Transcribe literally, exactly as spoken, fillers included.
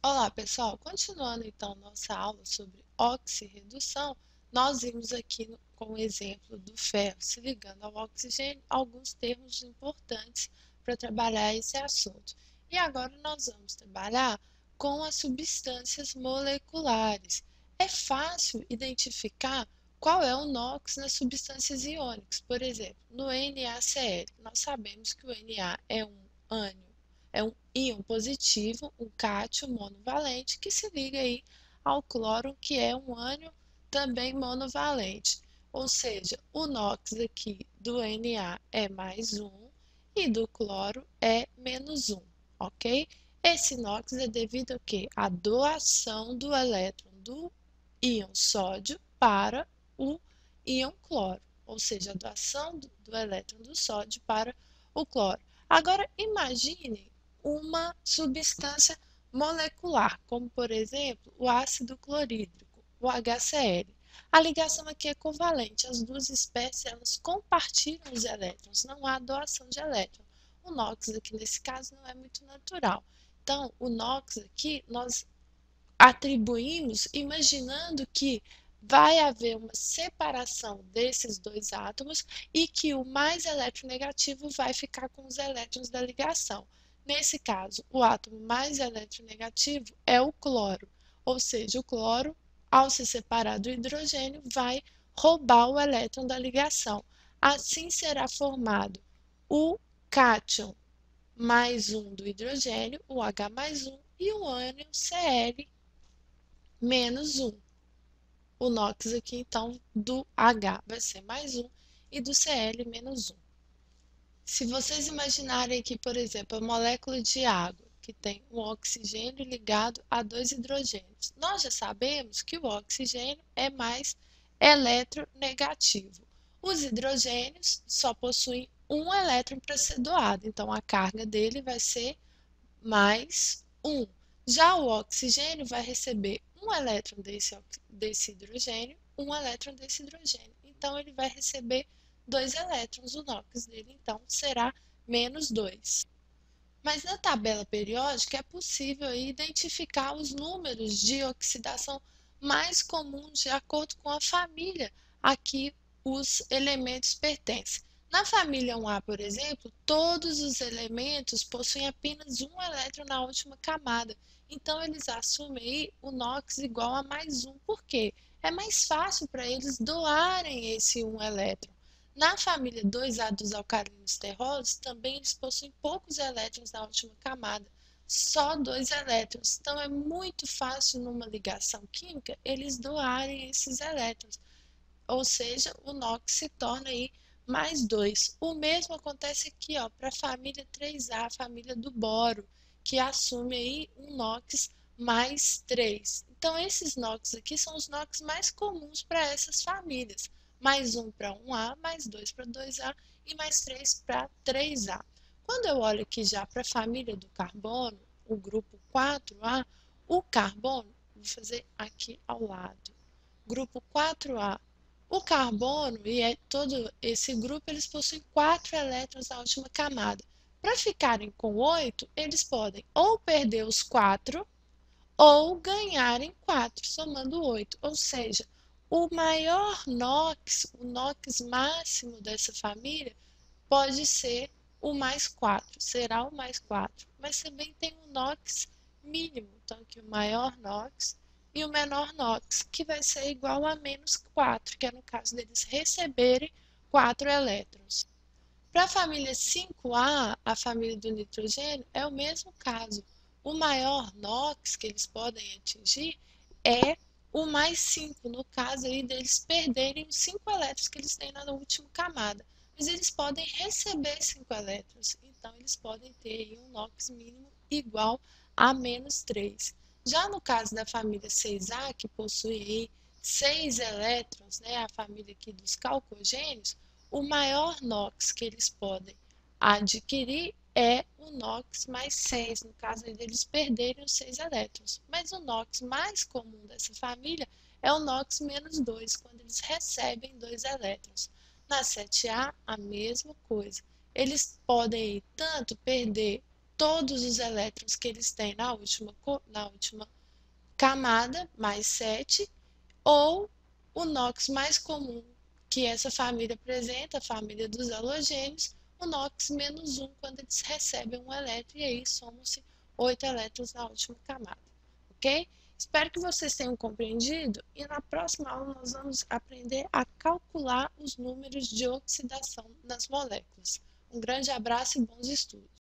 Olá, pessoal. Continuando então nossa aula sobre oxirredução, nós vimos aqui no- com o exemplo do ferro se ligando ao oxigênio alguns termos importantes para trabalhar esse assunto. E agora nós vamos trabalhar com as substâncias moleculares. É fácil identificar qual é o NOx nas substâncias iônicas. Por exemplo, no NaCl, nós sabemos que o Na é um ânion é um íon positivo, um cátion monovalente, que se liga aí ao cloro, que é um ânion também monovalente. Ou seja, o NOx aqui do Na é mais um e do cloro é menos um, ok? Esse NOx é devido ao quê? À doação do elétron do íon sódio para o íon cloro, ou seja, a doação do, do elétron do sódio para o cloro. Agora, imagine uma substância molecular, como por exemplo o ácido clorídrico, o HCl. A ligação aqui é covalente, as duas espécies elas compartilham os elétrons, não há doação de elétron. O NOx aqui nesse caso não é muito natural. Então, o NOx aqui nós atribuímos imaginando que vai haver uma separação desses dois átomos e que o mais eletronegativo vai ficar com os elétrons da ligação. Nesse caso, o átomo mais eletronegativo é o cloro, ou seja, o cloro, ao se separar do hidrogênio, vai roubar o elétron da ligação. Assim será formado o cátion mais um do hidrogênio, o H mais um, e o ânion Cl menos um. O NOx aqui, então, do H vai ser mais um e do Cl menos um. Se vocês imaginarem aqui, por exemplo, a molécula de água, que tem um oxigênio ligado a dois hidrogênios. Nós já sabemos que o oxigênio é mais eletronegativo. Os hidrogênios só possuem um elétron para ser doado, então a carga dele vai ser mais um. Já o oxigênio vai receber um elétron desse, desse hidrogênio, um elétron desse hidrogênio. Então, ele vai receber dois elétrons. O NOx dele, então, será menos dois. Mas na tabela periódica é possível identificar os números de oxidação mais comuns de acordo com a família a que os elementos pertencem. Na família um A, por exemplo, todos os elementos possuem apenas um elétron na última camada. Então, eles assumem aí o NOx igual a mais um. Por quê? É mais fácil para eles doarem esse um elétron. Na família dois A dos alcalinos terrosos, também eles possuem poucos elétrons na última camada, só dois elétrons. Então, é muito fácil numa ligação química eles doarem esses elétrons, ou seja, o NOx se torna aí mais dois. O mesmo acontece aqui para a família três A, a família do boro, que assume aí um NOx mais três. Então, esses NOx aqui são os NOx mais comuns para essas famílias. Mais um para um A, mais dois para dois A e mais três para três A. Quando eu olho aqui já para a família do carbono, o grupo quatro A, o carbono, vou fazer aqui ao lado. Grupo quatro A, o carbono e é todo esse grupo, eles possuem quatro elétrons na última camada. Para ficarem com oito, eles podem ou perder os quatro ou ganharem quatro, somando oito. Ou seja, o maior NOx, o NOx máximo dessa família, pode ser o mais quatro, será o mais quatro. Mas também tem o NOx mínimo, então aqui o maior NOx e o menor NOx, que vai ser igual a menos quatro, que é no caso deles receberem quatro elétrons. Para a família cinco A, a família do nitrogênio, é o mesmo caso. O maior NOx que eles podem atingir é o mais cinco, no caso aí deles perderem os cinco elétrons que eles têm na última camada. Mas eles podem receber cinco elétrons, então eles podem ter aí um NOx mínimo igual a menos três. Já no caso da família seis A, que possui aí seis elétrons, né, a família aqui dos calcogênios, o maior NOx que eles podem adquirir é o NOx mais seis, no caso deles perderem os seis elétrons. Mas o NOx mais comum dessa família é o NOx menos dois, quando eles recebem dois elétrons. Na sete A, a mesma coisa. Eles podem tanto perder todos os elétrons que eles têm na última, na última camada, mais sete, ou o NOx mais comum que essa família apresenta, a família dos halogênios, o NOx menos um, quando eles recebem um elétron, e aí somam-se oito elétrons na última camada, ok? Espero que vocês tenham compreendido, e na próxima aula nós vamos aprender a calcular os números de oxidação nas moléculas. Um grande abraço e bons estudos!